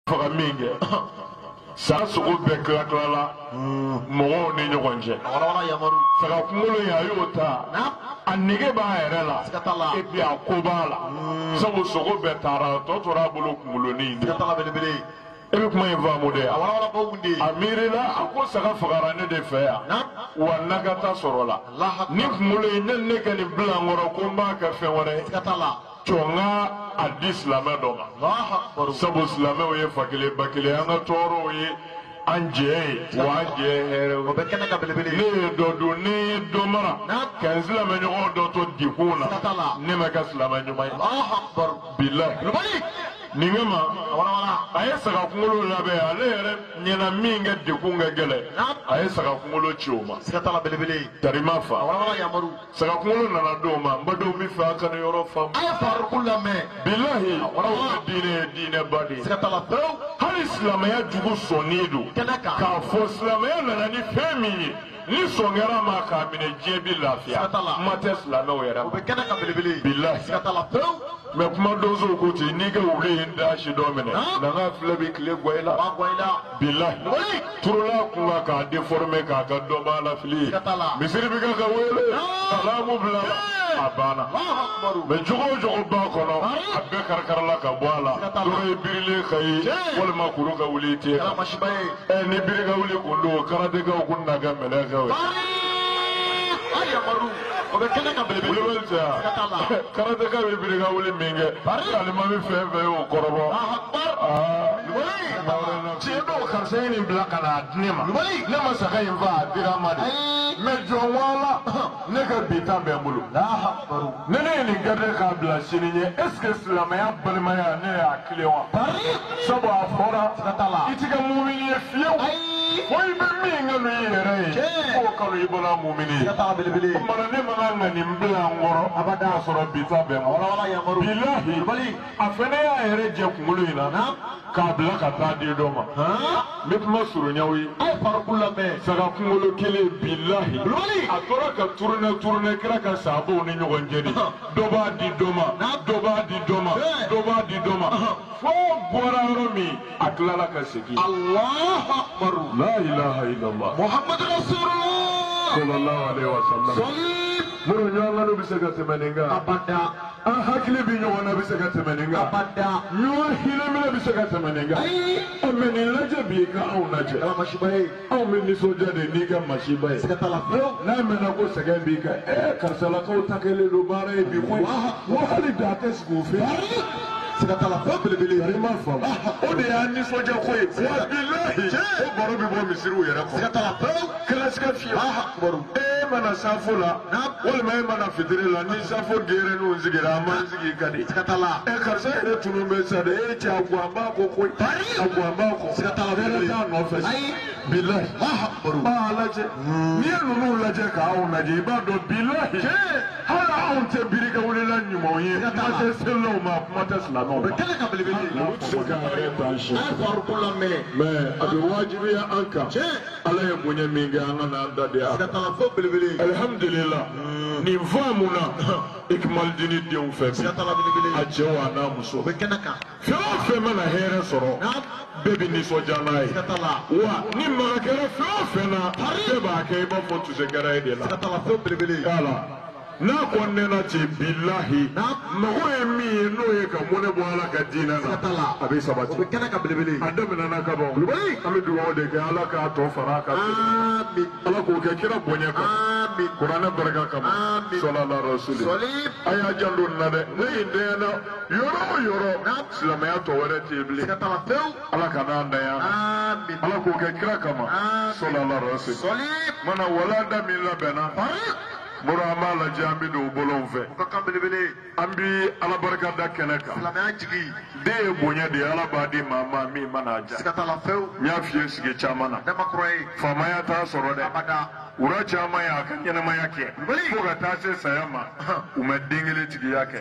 Faraminge sa sugu bɛɛ kila la mɔgɔw ni ɲɔgɔn cɛ saga kunkolo ya y'o ta a nege b'a yɛrɛ la et puis a ko b'a la sabu sogo bɛɛ taara tɔ tora a bolo kunkolonin e bɛ kuma in faamu de a miirila a ko saga fagara ne de fɛ yan wa nagata sɔrɔ la ni kunkolo in ne kɛ nin bilankɔrɔ ko n b'a kɛ fɛn wɛrɛ Chonga a di silamɛ dɔ ma sabu silamɛw ye fa kelen ba kelen an ka tɔɔrɔw ye an jɛ ye wa an jɛ hɛrɛ ne ye dɔ don ne ye dɔ mara ka n silamɛ ɲɔgɔn dɔ to dekun na ne ma kɛ silamɛ ɲuman ye bilahi nin kama a ye saga kunkolo labɛn ale yɛrɛ ɲɛna min kɛ dekun ka gɛlɛn a ye saga kunkolo ci o ma tarima fa saga kunkolo nana d'o ma n badenw bɛ fɛ a kana yɔrɔ faamu bilahi aw diinɛ ye diinɛba de ye hali silamɛya jugu sɔnnen don k'a fɔ silamɛya nana ni fɛn min ye ni sɔn kɛra ma k'a minɛ diɲɛ bi lafiya kuma tɛ silamɛw yɛrɛ ma bilahi mɛ kuma donsow ko ten n'i ka wuli ye n da si dɔ minɛ nana filɛ bi tile guwa i la bilahi turula kun kan k'a déformer k'a ka dɔ b'a la fili ye misiri bɛ ka wele salamu bila a banna mɛ jogo o jogo b'a kɔnɔ a bɛɛ kari-karila ka bɔ a la dɔrɔ ye birilen ka ye walima kuru ka wuli i tɛ kan ni biri ka wuli kun don karatekaw kun na kɛ mɛlɛkɛw ye o bɛ kɛnɛ ka belebele karateka bɛ biri ka wuli min kɛ alima bɛ fɛn fɛn y'o kɔrɔbɔ tiɲɛ don karisa ye nin bila ka na di ne ma ne ma saga in fa a dira ma de mɛ jɔn wala ne ka bi ta bɛ n bolo ne ye nin garde k'a bila sini ɲɛ est-ce que silamɛya balimaya ne y'a kile wa sabu a fɔra i ti kɛ mumini ye fiyewu fo i bɛ min kanu i yɛrɛ ye k'o kanu i bɔra mumini ye o kumana ne man kan ka nin bila n kɔrɔ k'a sɔrɔ bi ta bɛ n bolo bilahi a fɛnɛ y'a yɛrɛ jɛ kunkolo in na k'a bila ka taa di dɔ ma n bɛ kuma suruɲaw ye saga kunkolo kelen bilahi a tora ka turunɛ kira ka sahabaw ni ɲɔgɔn cɛ de dɔ b'a di dɔ ma dɔ b'a di dɔ ma dɔ b'a di dɔ ma fo bɔra yɔrɔ min a tilala ka segin Allahu akbar la ilaha illallah Muhammadu rasulullah sallallahu alaihi wasallam muru ɲɔgɔn bɛ se ka tɛmɛ nin kan abada an hakili bɛ ɲɔgɔn na bɛ se ka tɛmɛ nin kan abada ɲɔgɔn hinɛminɛ bɛ se ka tɛmɛ nin kan mɛ nin lajɛ bi ka anw lajɛ anw bɛ nisɔndiya de n'i ka masiba ye n'a mɛnna ko sɛgɛn b'i kan karisalakaw ta kɛlen don baara ye bi koyi wa hali da tɛ sigi o fɛ sigatala fɛn belebele yɛrɛ ma faamu o de y'a nisɔndiya ko ye wa bilahi o baro bɛ bɔ misiriw yɛrɛ kɔnɔ sigatala fɛn kɛlɛsiga fiyɛ mana safo la walima e mana fitiri la ni safo geerɛninw sigira an b'an sigi ka di karisa yɛrɛ tunu bɛ sa de e cɛ a guwanba ko koyi a guwanba kɔ sigatala fɛn t'a nɔfɛ bilahi b'a lajɛ n'i ye ninnu lajɛ k'anw lajɛ i b'a dɔn bilahi hali anw tɛ birika wulila ɲumanw ye kuma tɛ selilaw ma kuma tɛ silamɛw ma olu tɛ se k'an yɛrɛ t'an si mɛ a bɛ wajibiya an kan ala ye bonya min kɛ an ka n'an da de yan alhamdulillah nin faamu na ikmaldini denw fɛ a cɛw a n'a muso fɛn o fɛn mana hɛrɛ sɔrɔ bɛɛ bɛ nisɔndiya n'a ye wa ni maga kɛra fɛn o fɛn na bɛɛ b'a kɛ i b'a fɔ tusɛgɛrɛ ye de la n'a kɔnnɛna ten bilahi mɔgɔ ye min ye n'o ye ka mɔnɛ bɔ ala ka diinɛ na a bɛ sabati a daminɛna ka ban an bɛ dugawu de kɛ ala k'a tɔ fara a kan ala k'o kɛ kira bonya kan kuranɛ barika kama sallallahu rasuli a y'a janto nin na dɛ ne yin dɛɲɛna yɔrɔ o yɔrɔ silamɛya tɔ wɛrɛ tɛ yen bilen ala ka n'an daya ala k'o kɛ kira kama sallallahu rasuli mana wala da min labɛnna muru an b'a lajɛ an bɛ don bolonw fɛ an bɛ ala barika da kɛnɛ kan den ye bonya de ye ala b'a di maa ma min mana ja n y'a f'i ye sigi caman na faamaya t'a sɔrɔ dɛ wura caman y'a ka ɲɛnamaya kɛ fo ka taa se saya ma u ma den kelen tigiya kɛ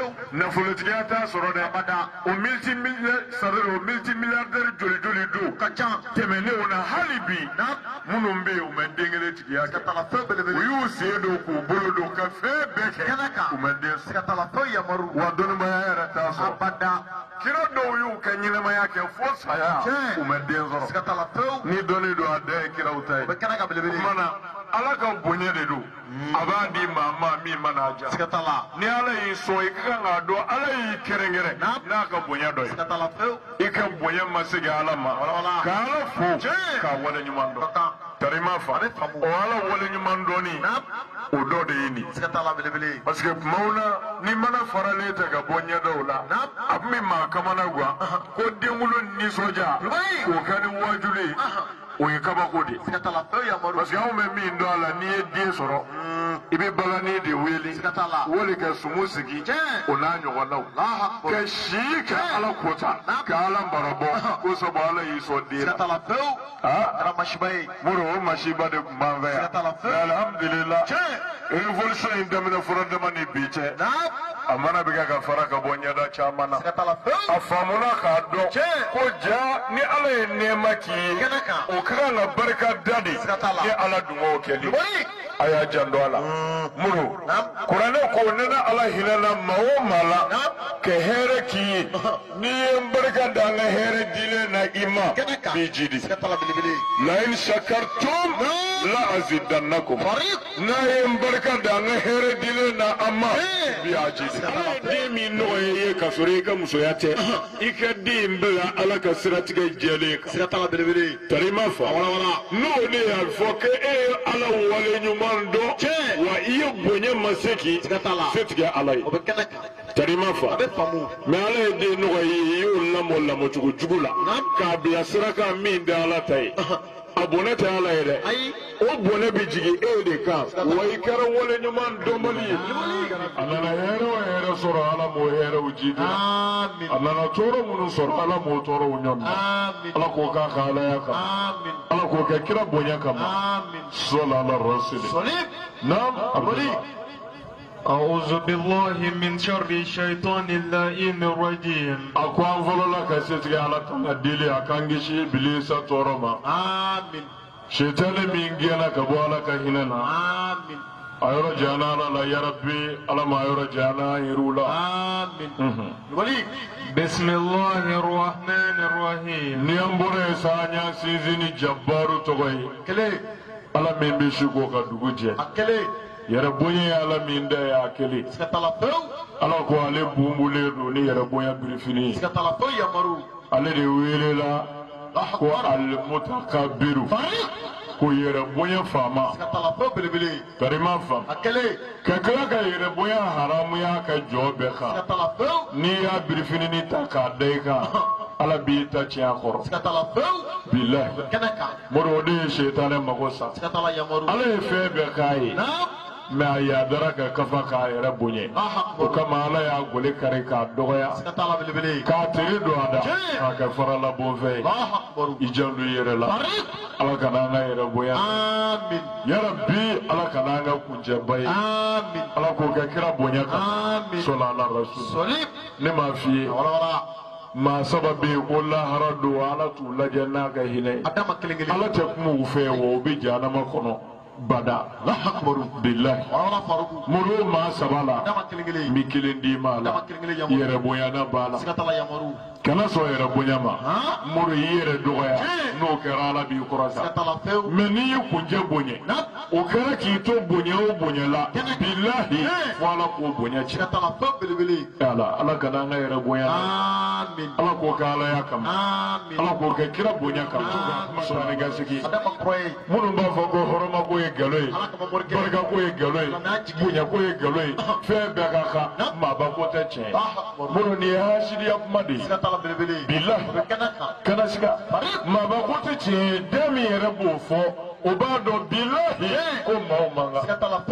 nafolotigiya t'a sɔrɔ dɛ o multimilliardaire joli joli don tɛmɛnenw na hali bi minnu bɛ yen u ma den kelen tigiya kɛ u y'u sen don k'u bolo don ka fɛn bɛɛ kɛ u ma den sɔrɔ wa dɔnnibaya yɛrɛ t'a sɔrɔ kira dɔw y'u ka ɲɛnamaya kɛ fo saya u ma den sɔrɔ ni dɔnni don a da ye kiraw ta ye kumana ala ka bonya de don a b'a di maa min mana ja ni ala y'i sɔn i ka kan k'a dɔn ala y'i kɛrɛnkɛrɛn n'a ka bonya dɔ ye i ka bonya ma segin ala ma ka ala fo k'a wale ɲuman dɔn tarima fa o ala wale ɲuman dɔnni o dɔ de ye nin parce que tumaw na ni mana faralen tɛ ka bɔ ɲɛdaw la a tun bɛ maa kamana guwan ko denwolo nisɔndiya k'o kɛ ni wajulu ye o ye kabako de parce que anw bɛ min dɔn a la n'i ye den sɔrɔ i bɛ balani de wele wali ka sumu sigi o n'a ɲɔgɔnnaw ka si kɛ ala kota ka ala barabɔ ko sabu ala y'i sɔn den na muru o masiba de tun b'an fɛ yan alhamdulillah révolution in daminɛ fɔlɔ dama ni bi cɛ a mana bɛ kɛ ka fara ka bɔ ɲɛda caman na a faamuna k'a dɔn ko ja ni ala ye nɛɛma k'i ye o ka kan ka barika da de ni ala dungaw kɛli a y'a janto a la muru kuranɛ ko ne na ala hinɛna maa o maa la ka hɛrɛ k'i ye n'i ye n barika da an ka hɛrɛ dilen na i ma b'i jidi la in shakartum la azidannakum n'a ye n barika da an ka hɛrɛ dilen na an ma bi a jidi den min nɔgɔ ye ka sɔrɔ i ka musoya tɛ i ka den bila ala ka siratigɛ jɛlen kan tarima fa n'o de y'a fɔ ko e ye ala wale ɲuman dɔn wa i ye bonya ma se k'i se tigɛ ala ye tarima fa mɛ ala ye den nɔgɔ ye i y'o lamɔ lamɔcogo jugu la k'a bila sira kan min tɛ ala ta ye a bɔnɛ tɛ ala ye dɛ o bɔnɛ bɛ jigin e de kan wa i kɛra wale ɲuman dɔnbali ye a nana hɛrɛ o hɛrɛ sɔrɔ ala m'o hɛrɛw jidi a nana tɔɔrɔ minnu sɔrɔ ala m'o tɔɔrɔw ɲɔgɔn ala k'o k'a ka alaya kan ala k'o kɛ kira bonya kama sɔla ala rasuli naam abudulayi. أعوذ بالله من شر الشيطان اللئيم الرجيم. أكوان فلولا كسيتك على تناديلي أكانجيشي بليسا تورما. آمين. شيطان من جينا كبوالا كهيننا. آمين. أيرو جانا لا يا ربي ألا ما أيرو جانا يرولا. آمين. ولي. بسم الله الرحمن الرحيم. نيامبوري سانيا سيزيني جبارو توغي. كلي. ألا من بيشوكو كدوجي. كلي. yɛrɛ bonya ye ala min da y'a kelen ala ko ale bunbulen don ni yɛrɛ bonya birifini ye ale de welela ko al-mutakabbiru ko yɛrɛ bonya faama karima fam ka tila ka yɛrɛ bonya haramuya ka jɔ bɛɛ kan n'i y'a birifini ta k'a da i kan ala b'i ta tiɲɛ kɔrɔ bilahi mɔdɔ o de ye seitanɛ mago sa ala ye fɛn bɛɛ k'a ye mɛ a yaadara ka kafa k'a yɛrɛ bonya o kama ala y'a gole kari k'a dɔgɔya k'a teri don a da k'a kɛ farala bonfɛn ye i janto i yɛrɛ la ala kana an ka yɛrɛ bonya yarabi ala kana an ka kuncɛba ye ala k'o kɛ kira bonya kan sɔla ala rasul ne m'a f'i ye maa saba bɛ yen ko lahara don ala t'u lajɛ n'a ka hinɛ ala tɛ kuma u fɛ wa u bɛ jahanama kɔnɔ bada bilahi muru maa saba la n bɛ kelen d'i ma la yɛrɛ bonyana b'a la kana sɔn yɛrɛ bonya ma muru y'i yɛrɛ dɔgɔya n'o kɛra ala b'i kɔrɔ sa mɛ n'i y'i kunjɛ bonya o kɛra k'i to bonya o bonya la bilahi fo ala k'o bonya tiɲɛ ala kana an ka yɛrɛ bonya na ala k'o kɛ alaya kama ala k'o kɛ kira bonya kama sɔɔni ka sigi minnu b'a fɔ ko hɔrɔma ko ye nkalon ye barika ko ye nkalon ye bonya ko ye nkalon ye fɛn bɛɛ ka kan maaba ko tɛ tiɲɛ ye minnu nin ye hasidiya kuma de ye bilahi kana siga maaba ko tɛ tiɲɛ ye den min yɛrɛ b'o fɔ o b'a dɔn bilahi ko maaw man kan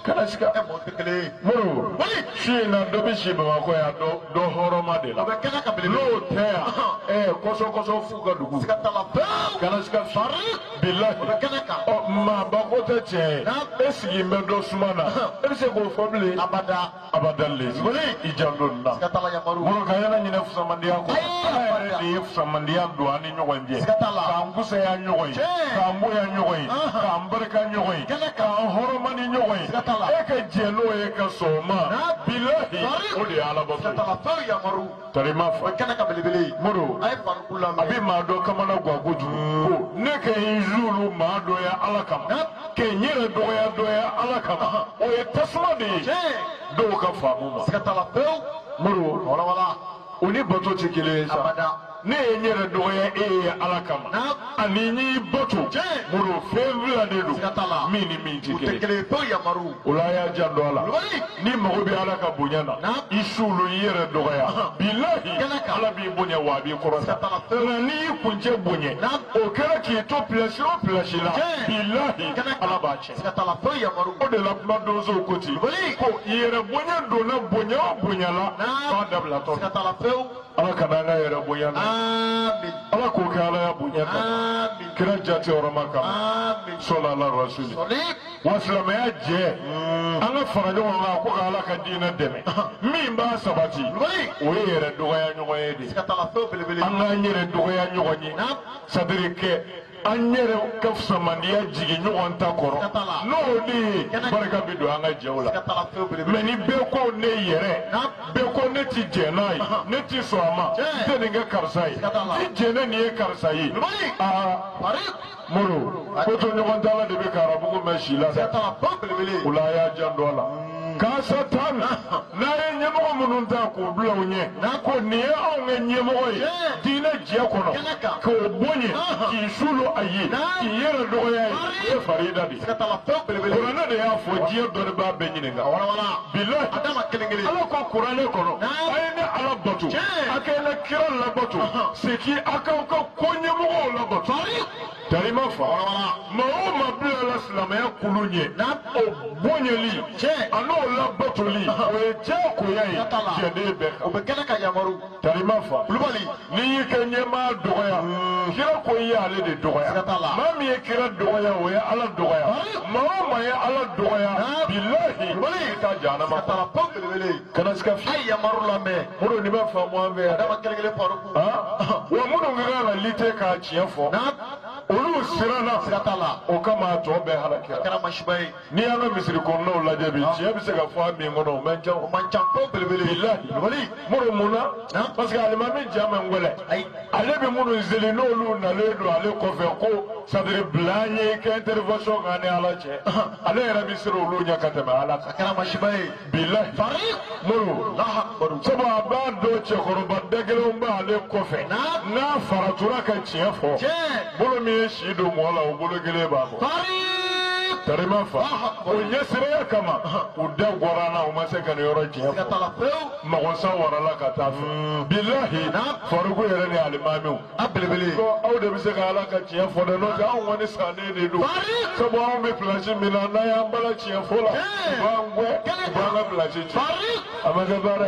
kana sika muru shi na do bi shi ba ko ya do horoma de la lo te koso fuga dugu kana sika billahi o ma ba ko te che esigi me do sumana e se ko fobile abada le ijando na muru kayana nyina fusa mandia ko ni fusa mandia do ani nyoganje ka ngusa ya nyogoyi ka mbo ya nyogoyi ka mbarka nyogoyi ka horoma ni nyogoyi eka jelo eka soma billahi odi ala bafu tarima fa kana ka belebele muru ay fan kulam abi ma do kamana gwaguju ko ne ke injulu ma do ya ala kama ke nyere do ya ala kama o e tasma de do ka fa mu ma skatala pew muru wala oni boto chikile sa abada ne nyere do ya ala kama ani ni boto muru fevla de do mini chikile tekele to ya maru ulaya jandola ni mago bi ala ka bunyana isulu yere do ya billahi ala bi bunya wa bi korona na ni kunje bunye o kera ki to place la billahi ala ba che skatala to ya maru o de la dozo koti ko yere bunya do na bunya la ba dabla to skatala pew ala kana na yere bunya amin ala ko kala ya bunya amin kira jati oromaka amin sallallahu alaihi wasallam wasallam ya je ala farajo wa ko ala ka dina deme min ba sabati o yere do ya nyogo yedi skatala pew belebele an yere do ya nyogo ni sadiri ke an yere kafsa mandiya jigi nyogon ta koro no ni baraka bido an jewla skatala pew belebele meni be ko ne yere be ko ne ti jenai ne ti so ama te ne ga karsai ti jene ni e karsai muru ko to nyogon dala de be karabu ko meshila skatala pew belebele ulaya jandola ka satan na nyemo munun ta ko blawnye na ko ne on nyemo oy dina je kono ko bonye ki sulu ayi ki yere do ya e farida di skatala pew belebele qur'ana de ya fo je do ba be nyinga wala billahi adama kelengele ala ko qur'ana kono ay ne ala batu akela kira la batu seki aka ko nyemo la batu tarima fa ma o ma bla la islam ya kulunye na o bonyeli ano la batuli o je ko yayi je de be o be kana ka yamaru tarima fa lubali ni kenye ma doya kira ko yale de doya ma mi kira doya o ya ala doya ma ya ala doya billahi wali ta jana ma tala pambele kana ska fi ay yamaru la me muro ni ba fa mo ave adama kelengele faruku wa muro ngara lite ka chiefo olu sirana skatala o kama to be halakira kana mashbai ni ana misiri konno la jabi ci bi se ga fa mi ngono mancha ko belebele billahi wali muro muna parce que alima mi jama ngole ale be muro zeli no lu na le do ale ko fe ko sadre blanye ke intervention ngane ala che ale rabi siro lu nya katama ala kana mashbai billahi fariq muro la hakbaru saba ba do che ko ba degelo ba ale ko fe na faratura ka chiefo bolo mi shido mola o bolo gele ba ko tarima fa o yesire kama o da gorana o mase kan yoro je ma ko sa warala ka ta billahi farugo yere ni alimami abelebele ko aw de bise ka ala ka je fo de no ga on woni sane de do so bo on me planche mina na ya mbala je fo la ba ngwe ba na planche amaga bare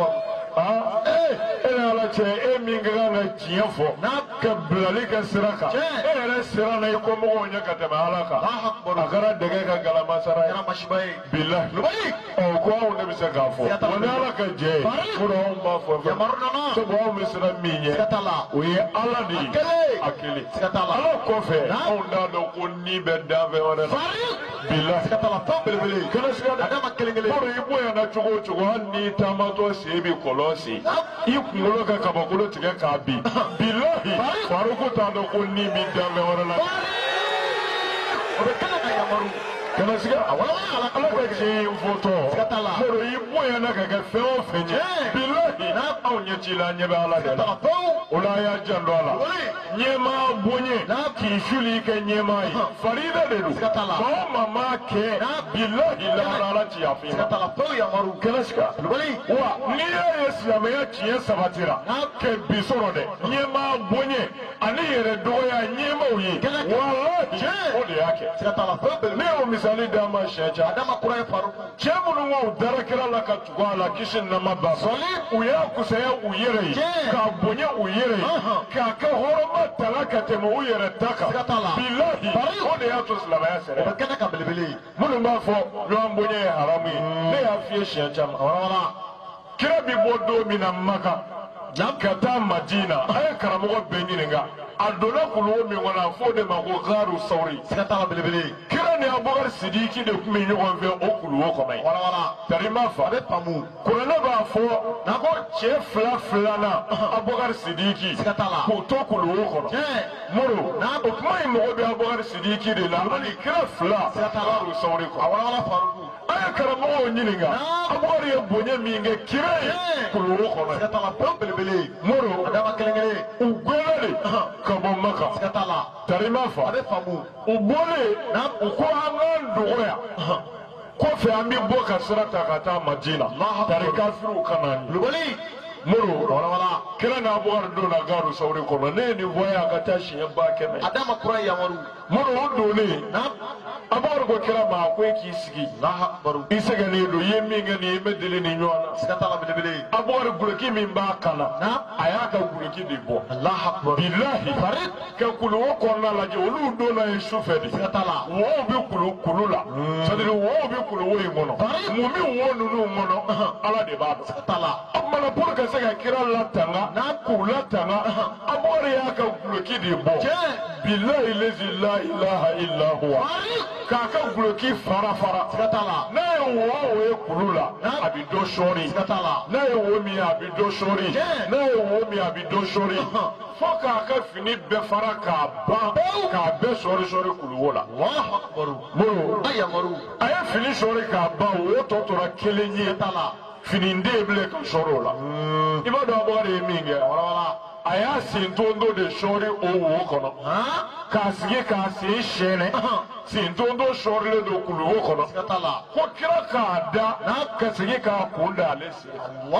ala che minga na chiefo na ka blali ka siraka era sirana ko mo nya ka tama alaka agara dege ka galama sara ya mashbai billahi o ko on ne bisa ka fo wala alaka je ko on ba fo ya maruna so bo mi sira minye o ye ala di akili ala ko fe on da do ko ni be da ve ora billahi katala pambele kana sira adama kelengele ko ibo ya na chugo ni tamato sebi kolosi ikungolo ka kabakolo tige ka bi billahi faruko ta do ko ni mi dambe wala la o be kana ka yamaru kana siga wala ala ko je foto moro ibo ya na ka ga fe o fenye billahi na awnye chila nye ba ala de la ola ya jando ala nyema bonye ki shuli ke nyema yi farida de do ko mama ke billahi la ala ti afi katala po yamaru kana siga wa ni ya islam ya chiye sabatira ke bisoro de nyema bonye ani yere doya nyema uyi wallahi o de yake katala po ne o misali dama shaja adama kura ye faruku cɛ minnu ko dara kira la ka tugu a la kisi nama ba u y'a kusaya u yɛrɛ ye k'a bonya u yɛrɛ ye k'a kɛ hɔrɔnma tala ka tɛmɛ u yɛrɛ ta kan bilahi o de y'a to silamɛya sɛrɛ o bɛ kɛnɛ ka belebele minnu b'a fɔ ɲɔgɔn bonya ye haramu ye ne y'a f'i ye siɲɛ caman kira bi bɔ don min na Maka ka taa Madina a ye karamɔgɔ bɛɛ ɲininka a donna kuluwo min kɔnɔ a fɔ o de ma ko Gaaru Sawri kira ni Abubakar Sidiki de tun bɛ ɲɔgɔn fɛ o kuluwo kɔnɔ yen tari ma fa kuranɛ b'a fɔ ko cɛ filanan Abubakar Sidiki k'o to kuluwo kɔnɔ Moro o kuma in mɔgɔ bɛ Abubakar Sidiki de la ani kira fila Gaaru Sawri kɔnɔ a ye karamɔgɔw ɲininka Abubakar ye bonya min kɛ kira ye kuluwo kɔnɔ Moro u gwɛlɛ de ka bɔ Maka tari ma fa u bɔlen u ko an k'an dɔgɔya kɔfɛ an bɛ bɔ ka sira ta ka taa Madina tari kafiriw ka na ni Moro kira na Abubakar don na Gaaru Sawri kɔnɔ ne ye nin fɔ a ka taa siɲɛ 100,000 Moro o donnen Abubakar ko kira ma a ko e k'i sigi i sɛgɛnnen don i ye min kɛ nin i bɛ deli nin ɲɔgɔn na Abubakar guloki min b'a kan na a y'a ka guloki de bɔ bilahi ka kuluwo kɔnɔna lajɛ olu donna ye sufɛ de wɔw bɛ kulu la c'est-à-dire wɔw bɛ kuluwo in kɔnɔ mun bɛ wo ninnu kɔnɔ Ala de b'a dɔn o kumana pour que se ka kira latanga k'u latanga Abubakar y'a ka guloki de bɔ bilahi lezi la ilaha illa huwa k'a ka guloki fara n'a ye wo ye kulu la a bɛ dɔ sɔɔri n'a ye wo min a bɛ dɔ sɔɔri n'a ye wo min a bɛ dɔ sɔɔri fo k'a ka fini bɛɛ fara k'a ban k'a bɛɛ sɔɔri kuluwo la Moro a ye fini sɔɔri k'a ban wo tɔ tora kelen ye fini den bilen ka sɔɔri o la i b'a dɔn Abubakar ye min kɛ a y'a sentondo de sɔɔri o wo kɔnɔ k'a sigi k'a sen sɛnɛ sentondo sɔɔrilen don kuluwo kɔnɔ ko kira k'a da ka segin k'a kun da ale sen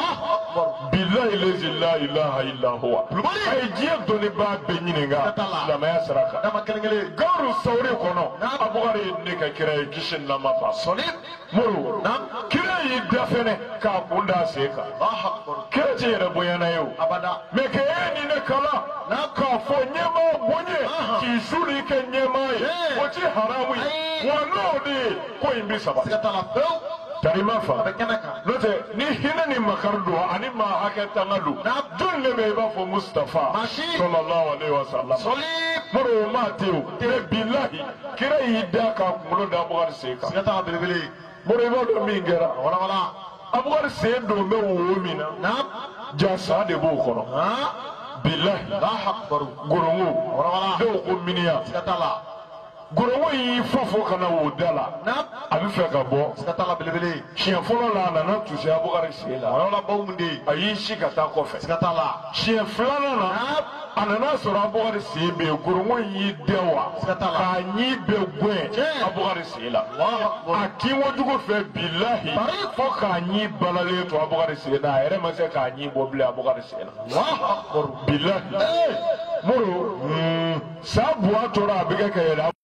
bilahi lezi la ilaha illa huwa a ye diɲɛ dɔnnibaa bɛɛ ɲininka silamɛya sira kan Gaaru Sawri kɔnɔ Abubakar ye ne ka kira ye kisi nama ba Moro kira y'i da fɛnɛ k'a kun da sen kan kira tɛ yɛrɛ bonyana ye o mɛ kɛ e ni ne kala k'a fɔ ɲɛmaa bonya k'i suli kɛ ɲɛmaa ye o ti haramu ye wa n'o de ye ko in bɛ sabati tari ma fa n'o tɛ ni hinɛ ni makari don ani maa hakɛ tanga don jɔn de bɛ i b'a fɔ Mustafa sallallahu alaihi wa sallam Moro o maa tɛ o mɛ bilahi kira y'i da k'a kunkolo da Abubakar sen kan Moro i b'a dɔn min kɛra Abubakar sen don bɛ wo min na jasa de b'o kɔnɔ bilahi gorongo dɔw ko miniya gorongo y'i fɔ ka na o da la a bɛ fɛ ka bɔ siɲɛ fɔlɔ la a nana tusi Abubakar sen la a y'i si ka taa kɔfɛ siɲɛ filanan na a nana sɔrɔ Abubakar sen bɛ yen gorongo y'i dɛn wa k'a ɲi bɛɛ gɛn Abubakar sen la a kinkojugu fɛ bilahi fo k'a ɲi balalen to Abubakar sen na a yɛrɛ ma se k'a ɲi bɔ bilen Abubakar sen na bilahi Moro sa buwa tora a bɛ kɛ ka yɛlɛ